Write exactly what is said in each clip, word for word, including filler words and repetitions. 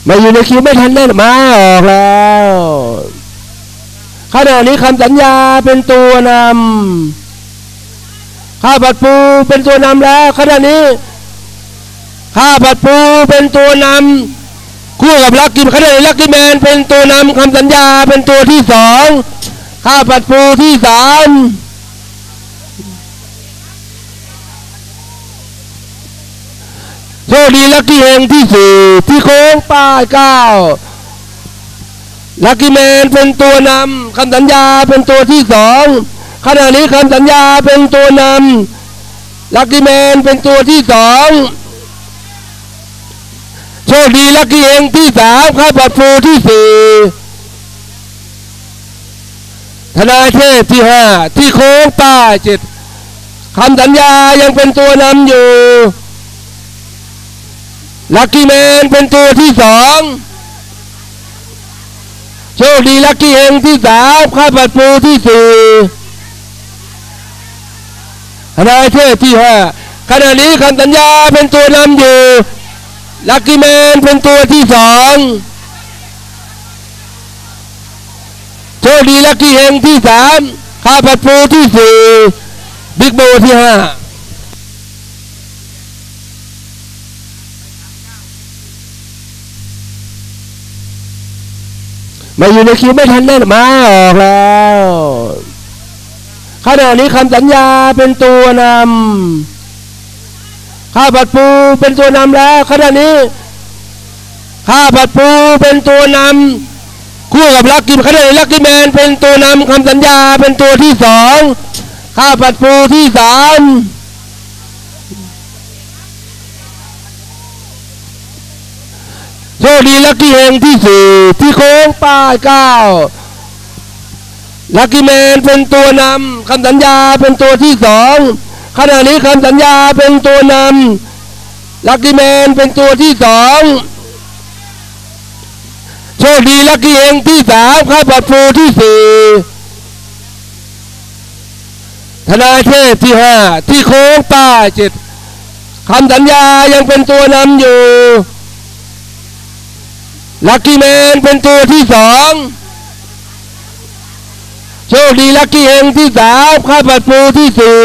มาอยู่ในคิวไม่ทันได้มาออกแล้วขณะนี้คำสัญญาเป็นตัวนำข้าวผัดปูเป็นตัวนำแล้วขณะนี้ข้าวผัดปูเป็นตัวนำคู่กับลักกี้ขณะนี้ลักกี้แมนเป็นตัวนำคำสัญญาเป็นตัวที่สองข้าวผัดปูที่สามโชคดีลักกี้เฮงที่สี่ที่โค้งป้ายเก้าลักกี้แมนเป็นตัวนำคำสัญญาเป็นตัวที่สองขณะนี้คำสัญญาเป็นตัวนำลักกี้แมนเป็นตัวที่สองโชคดีลักกี้เฮงที่สามข้าวผัดปูที่สี่ธนาเทพที่ห้าที่โค้งป้ายเจ็ดคำสัญญายังเป็นตัวนำอยู่ลักกี้แมนเป็นตัวที่สองโชคดีลักกี้เฮงที่สามข้าวผัดปูที่สี่ธนาเทพที่ห้าขณะนี้คำสัญญาเป็นตัวนำอยู่ลักกี้แมนเป็นตัวที่สองโชคดีลักกี้เฮงที่สามข้าวผัดปูที่สี่บิ๊กโบที่ห้ามาอยู่ในคิวไม่ทันได้มาออกแล้วขณะนี้คำสัญญาเป็นตัวนำข้าวผัดปูเป็นตัวนำแล้วขณะนี้ข้าวผัดปูเป็นตัวนำคู่กับลักกี้ขณะนี้ลักกี้แมนเป็นตัวนำคำสัญญาเป็นตัวที่สองข้าวผัดปูที่สามโชคดีลักกี้เฮงที่สี่ที่โค้งป้ายเก้าลักกี้แมนเป็นตัวนำคำสัญญาเป็นตัวที่สองขณะนี้คำสัญญาเป็นตัวนำลักกี้แมนเป็นตัวที่สองโชคดีลักกี้เฮงที่สามข้าวผัดปูที่สี่ธนาเทพที่ห้าที่โค้งป้ายเจ็ดคำสัญญายังเป็นตัวนำอยู่ลักกี้แมนเป็นตัวที่สองโชคดีลักกี้เฮงที่สามข้าวผัดปูที่สี่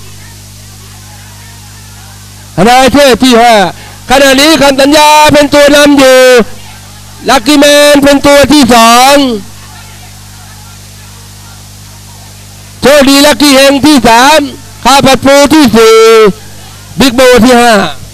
ธนาเทพที่ห้าขณะนี้คำสัญญาเป็นตัวนำอยู่ลักกี้แมนเป็นตัวที่สองโชคดีลักกี้เฮงที่สามข้าวผัดปูที่สี่บิ๊กโบที่ห้า